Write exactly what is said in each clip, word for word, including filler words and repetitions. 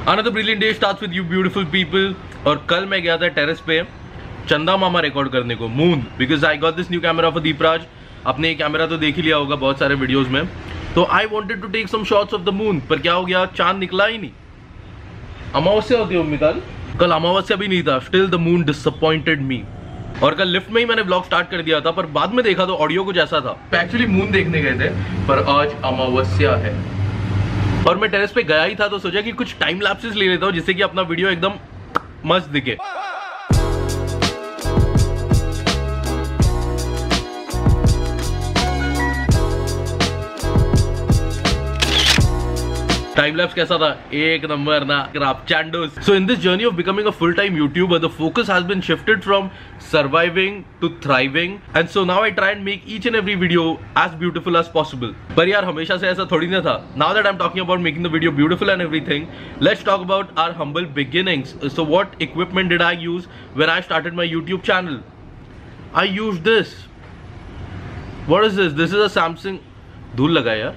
Another brilliant day starts with you beautiful people. और कल मैं गया था टेरेस पे चंदा मामा रिकॉर्ड करने को, moon, because I got this new camera for Deepraj. आपने ये कैमरा तो देख ही लिया होगा बहुत सारे वीडियोस में। तो I wanted to take some shots of the moon, पर क्या हो गया, चांद निकला ही नहीं। अमावस्या होती है मम्मी कल कल अमावस्या भी नहीं था। Still the moon disappointed me. और कल लिफ्ट में ही मैंने ब्लॉग स्टार्ट कर दिया था, पर बाद में देखा तो ऑडियो कुछ ऐसा था। एक्चुअली मून देखने गए थे, पर आज अमावस्या है और मैं टेरेस पे गया ही था, तो सोचा कि कुछ टाइम लैप्सेस ले लेता हूँ जिससे कि अपना वीडियो एकदम मस्त दिखे। टाइम लैप्स कैसा था? एक नंबर ना क्राप चैंडोस। So in this journey of becoming a full time youtuber, the focus has been shifted from surviving to thriving, and so now I try and make each and every video as beautiful as possible. पर यार हमेशा से ऐसा थोड़ी ना था। Now that I am talking about making the video beautiful and everything, let's talk about our humble beginnings. So what equipment did I use when I started my YouTube channel? I used this. What is this? This is a Samsung. धूल लगा यार।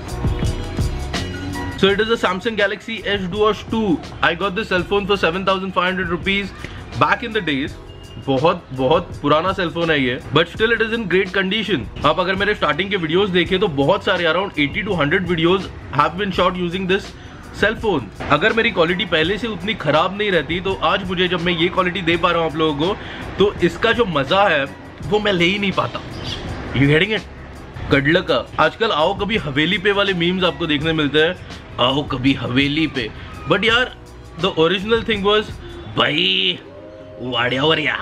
So it is a Samsung Galaxy S Duos two. I got this cell phone for seven thousand five hundred rupees back in the days. बहुत बहुत पुराना cell phone है ये, but still it is in great condition. आप अगर मेरे starting के videos देखें तो बहुत सारे around eighty to one hundred videos have been shot using this cell phone. अगर मेरी क्वालिटी पहले से उतनी खराब नहीं रहती तो आज मुझे जब मैं ये क्वालिटी दे पा रहा हूँ आप लोगों को, तो इसका जो मजा है वो मैं ले ही नहीं पाता। You getting it? गडल का आजकल आओ कभी हवेली पे वाले मीम्स आपको देखने मिलते हैं, आओ कभी हवेली पे। बट यार द ओरिजिनल थिंग वाज भाई वाड्यावर या।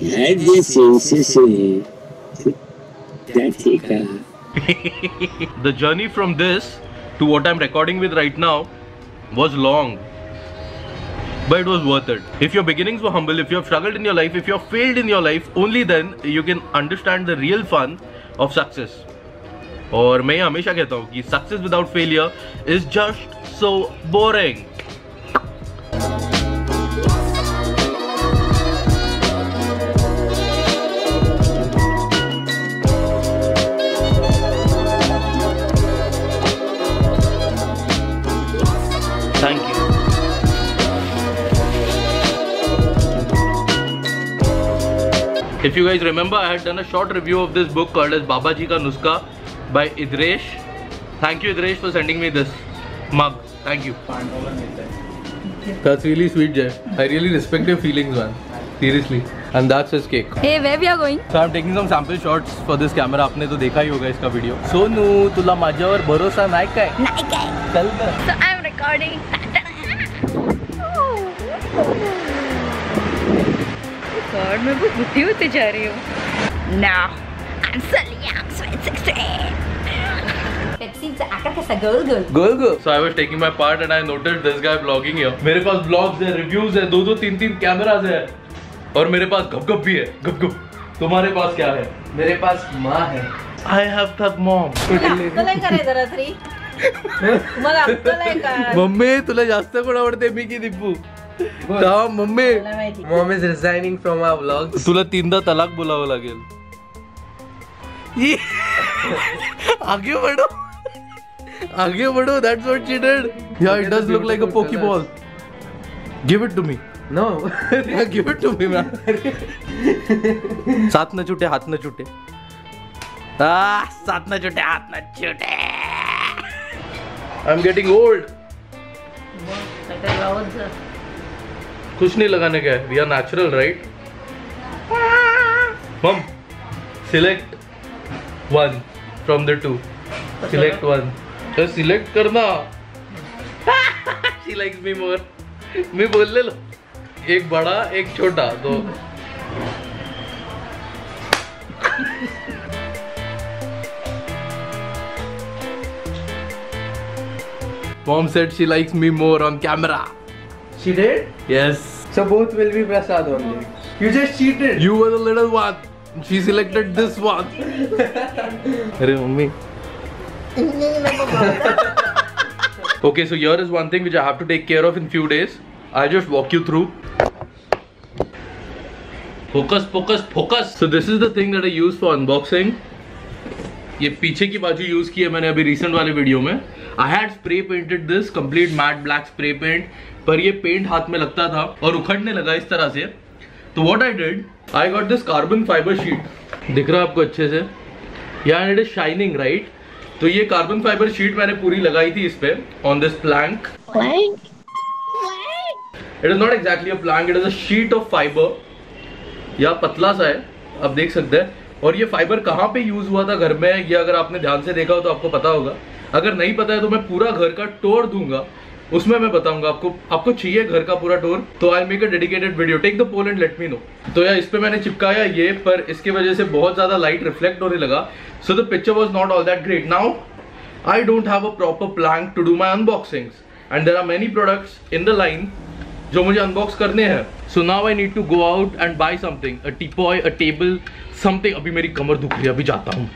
The journey from this to what I'm recording with right now was long, but it was worth it. If your beginnings were humble, if you have struggled in your life, if you have failed in your life, only then you can understand the real fun of success. और मैं हमेशा कहता हूँ कि success without failure is just so boring. Thank you. If you guys remember, I had done a short review of this book called as Baba Ji Ka Nuska by Idresh. Thank you Idresh for sending me this mug. Thank you. That's really sweet, Jay. I really respect your feelings, man. Seriously. And that's his cake. Hey, where we are going? So I'm taking some sample shots for this camera. आपने तो देखा ही होगा इसका video. Sonu तुला माझ्यावर भरोसा नाही काय? नाही काय? चल ना. So I'm recording. God, मैं बहुत बुद्धि होते जा रही हूँ। Now. I'm so young, sweet sixteen. Pepsi से आकर कैसा girl girl. Girl girl. So I was taking my part and I noticed this guy vlogging here. मेरे पास vlogs है, reviews है, दो दो तीन तीन कैमरास है, और मेरे पास गप गप भी है, गप गप। तुम्हारे पास क्या है? मेरे पास माँ है। I have that mom. तुला काय जरा तरी? मला तुला काय? मम्मी तुला जास्त कोण आवडते, मी की दीपू? ता mummy. Mom is resigning from our vlogs. तुला तीनदा तलाक बोलावं लागेल. ये आगे बढ़ो, आगे बढ़ो. That's what she did. Yeah, it does look like a pokeball. Give it to me. No. Yeah, give it to me, man. साथ न छूटे हाथ न छूटे. Ah, साथ न छूटे हाथ न छूटे. I'm getting old. कुछ नहीं लगाने का है. We are natural, right? Mom, select one from the two. Select one. Just select करना. She likes me more. मैं बोल ले लो. एक बड़ा एक छोटा तो. Mom said she likes me more on camera. She did? Yes. So both will be Prasad only. You just cheated. You were the little one. She selected this one. अरे mummy. Okay, so here is one thing which I have to take care of in few days. I'll just walk you through. Focus, focus, focus. So this is the thing that I use for unboxing. ये पीछे की बाजू use की है मैंने अभी recent वाले video में. I had spray painted this complete matte black spray paint पर ये पेंट हाथ में लगता था और उखड़ने लगा इस तरह से। तो what I did, I got this carbon fibre sheet. दिख रहा है आपको अच्छे से? यार इट इज शाइनिंग राइट। तो ये कार्बन फाइबर शीट मैंने पूरी लगाई थी इस पे on this plank. It is not exactly a plank, it is a sheet of fibre. या पतला सा है, आप देख सकते हैं। और ये फाइबर कहाँ पे यूज हुआ था घर में, ये अगर आपने ध्यान से देखा हो तो आपको पता होगा। अगर नहीं पता है तो मैं पूरा घर का टूर दूंगा, उसमें मैं बताऊंगा आपको। आपको चाहिए घर का पूरा टूर तो I make a dedicated video. Take the poll and let me know. तो यार इस पे मैंने चिपकाया ये, पर इसकी वजह से बहुत ज्यादा लाइट रिफ्लेक्ट होने लगा, so the picture was not all that great. Now I don't have a proper plank to do my unboxings and there are many products in the line जो मुझे अनबॉक्स करने हैं। So now I need to go out and buy something, a teapoy, a table, something. अभी मेरी कमर दुख रही है, अभी जाता हूँ।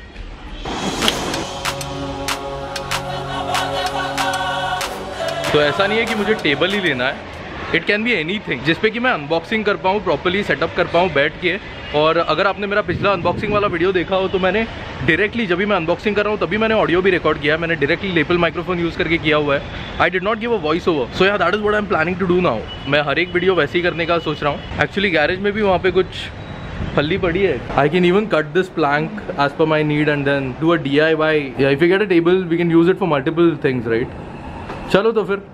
तो ऐसा नहीं है कि मुझे टेबल ही लेना है, इट कैन बी एनीथिंग जिसपे कि मैं अनबॉक्सिंग कर पाऊँ, प्रॉपर्ली सेटअप कर पाऊँ बैठ के। और अगर आपने मेरा पिछला अनबॉक्सिंग वाला वीडियो देखा हो तो मैंने डायरेक्टली जब भी मैं अनबॉक्सिंग कर रहा हूँ तभी मैंने ऑडियो भी रिकॉर्ड किया है। मैंने डायरेक्टली लेपल माइक्रोफोन यूज़ करके किया हुआ है। I did not give a voice over. So यार that is what I am planning to do now. मैं हर एक वीडियो वैसे ही करने का सोच रहा हूँ। एक्चुअली गैरेज में भी वहाँ पे कुछ फल्ली पड़ी है। I can even cut this plank as per my need and then do a D I Y. If you get a table we can use it for multiple things right. चलो तो फिर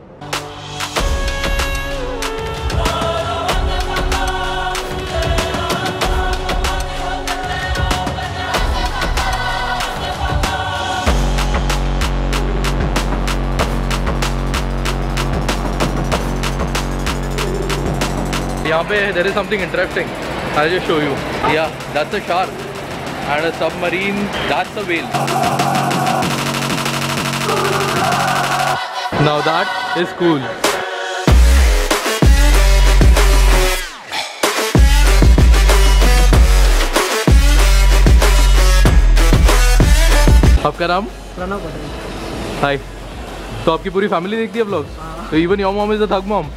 यहाँ पे there is something interesting. I'll just show you. Yeah, that's a shark and a submarine. That's a whale. Now that is cool. आपका नाम? प्रणव। हाय। तो आपकी पूरी फैमिली देखती है vlogs? So even your mom is a thug mom.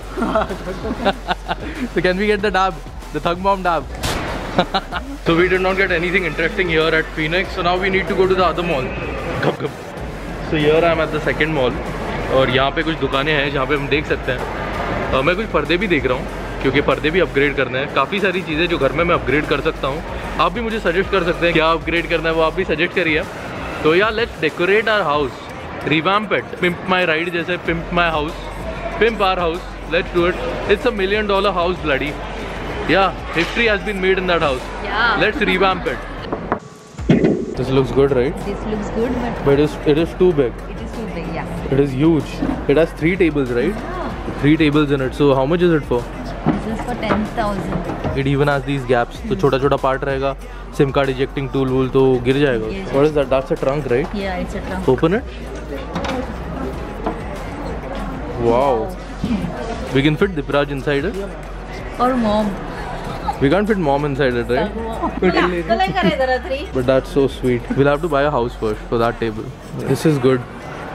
So can we get the dab, the thug mom dab? So we did not get anything interesting here at Phoenix. So now we need to go to the other mall. Gup, gup. So here I am at the second mall. और यहाँ पे कुछ दुकानें हैं जहाँ पे हम देख सकते हैं। uh, मैं कुछ पर्दे भी देख रहा हूँ क्योंकि पर्दे भी अपग्रेड करने हैं। काफ़ी सारी चीज़ें जो घर में मैं अपग्रेड कर सकता हूँ। आप भी मुझे सजेस्ट कर सकते हैं क्या अपग्रेड करना है, वो आप भी सजेस्ट करिए। तो यार let's decorate our house, revamp it, pimp my ride जैसे pimp my house, pimp our house. Let's do it. It's a million dollar house, bloody. Yeah, history has been made in that house. Yeah. Let's revamp it. This looks good, right? This looks good, but But it is, it is too big. it is too big. Yeah. It is huge. It has three tables, right? Yeah. Three tables in it. So how much is it for? This is for ten thousand. It even has these gaps. तो छोटा छोटा part रहेगा. SIM card ejecting tool वूल तो गिर जाएगा. Yes. What is that? That's a trunk, right? Yeah, it's a trunk. Open it. Wow. We can fit Dipraj inside it. Or mom. We can't fit mom inside it, right? But that's so sweet. We'll have to buy a house first for that table. This is good.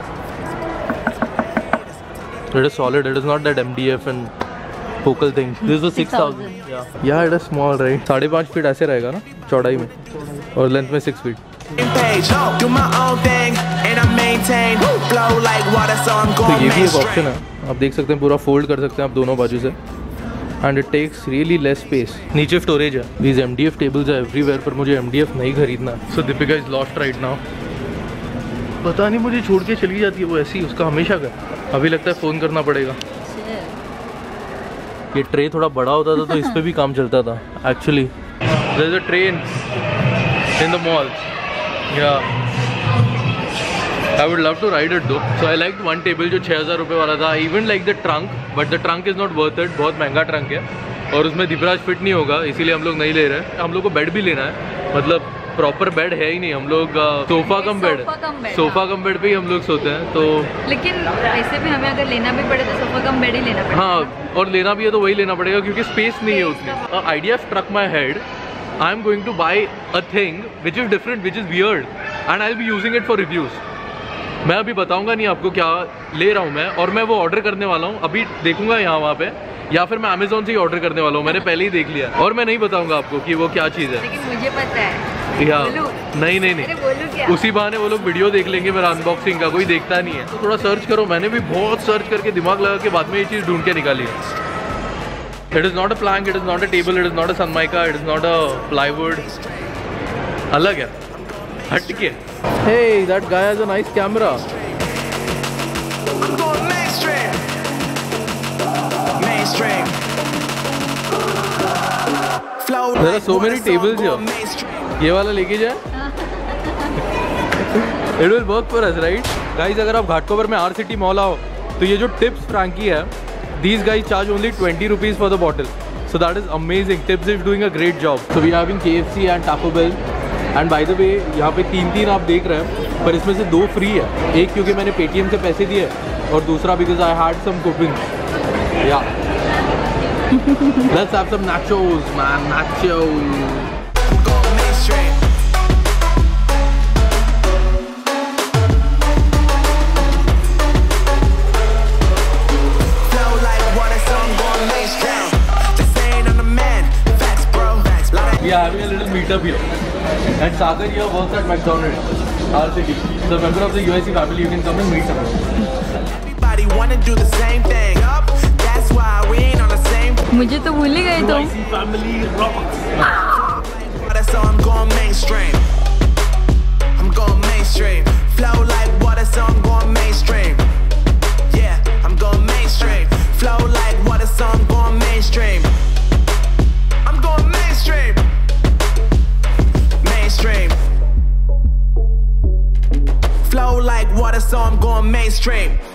It is solid. It is not that M D F and focal thing. This is six thousand. Yeah. Yeah, it is small, right? साढ़े पाँच feet ऐसे रहेगा ना चौड़ाई में और length में six feet. Do my own thing and I maintain flow like water so I'm तो going ये भी एक mainstream. ऑप्शन है, आप देख सकते हैं पूरा फोल्ड कर सकते हैं आप दोनों बाजू से and it takes really less space. नीचे स्टोरेज है। These M D F tables है एवरीवेयर, पर मुझे एम डी एफ नहीं खरीदना। So Deepika is lost right now. पता नहीं मुझे छोड़ के चली जाती है वो ऐसी, उसका हमेशा का। अभी लगता है फ़ोन करना पड़ेगा। ये ट्रे थोड़ा बड़ा होता था तो इस पर भी काम चलता था actually. There is a train in the mall. Yeah, I would love to ride it though. So I liked one table जो छः हज़ार रुपये वाला था. I even like the trunk, but the trunk is not worth it. बहुत महंगा trunk है और उसमें दिपराज फिट नहीं होगा, इसीलिए हम लोग नहीं ले रहे हैं। हम लोग को बेड भी लेना है, मतलब प्रॉपर बेड है ही नहीं। हम लोग sofa cum bed sofa cum bed पे ही हम लोग सोते हैं। तो लेकिन ऐसे भी हमें अगर लेना भी पड़े तो सोफा कम बेड ही लेना पड़ेगा। हाँ, और लेना भी है तो वही लेना पड़ेगा क्योंकि स्पेस नहीं है उतनी। Idea struck my head. I am going to buy a thing which is different, which is weird, and I'll be using it for reviews. मैं अभी बताऊंगा नहीं आपको क्या ले रहा हूँ मैं, और मैं वो ऑर्डर करने वाला हूँ। अभी देखूंगा यहाँ वहाँ पे, या फिर मैं अमेजोन से ही ऑर्डर करने वाला हूँ। मैंने पहले ही देख लिया और मैं नहीं बताऊंगा आपको कि वो क्या चीज़ है। लेकिन मुझे पता है या बोलूं? नहीं नहीं अरे नहीं बोलूं क्या? उसी बहाने वो लोग वीडियो देख लेंगे मेरा अनबॉक्सिंग का, कोई देखता नहीं है। तो थोड़ा सर्च करो, मैंने भी बहुत सर्च करके दिमाग लगा के बाद में ये चीज़ ढूंढ के निकाली। It is not a plank, it is not a table, it is not a Sunmica, it is not a plywood, अलग है, हट के। Hey that guy has a nice camera. I'm going mainstream. Mainstream. Flow There are like so water, many so I'm tables going here. mainstream. ये वाला लेके जाए, it will work for us right guys. अगर आप घाटकोपर में are city mall आओ तो ये जो टिप्स फ्रैंकी है, these guys charge only twenty rupees for the bottle, so that is amazing. Tibbs is doing a great job. So we having K F C and Taco Bell, and by the way यहाँ पे तीन तीन आप देख रहे हैं, पर इसमें से दो फ्री है। एक क्योंकि मैंने पेटीएम से पैसे दिए, और दूसरा because I had some coupon. या let's have some nachos man, nachos। I'm going mainstream. Flow like water, so I'm going mainstream. This ain't on the man. Facts, bro. Like We are having a little meetup here, and Sagar here works at McDonald's, R City. So a member of the U S C family, you can come and meet him. everybody wanna do the same thing. Yup, that's why we ain't on the same. मुझे तो भूल ही गए तुम। family rocks. Water, so I'm going mainstream. I'm going mainstream. Flow like water, so I'm going mainstream. Yeah, I'm going mainstream. Flow like water, so I'm going mainstream. I'm going mainstream. Mainstream. Flow like water, so I'm going mainstream.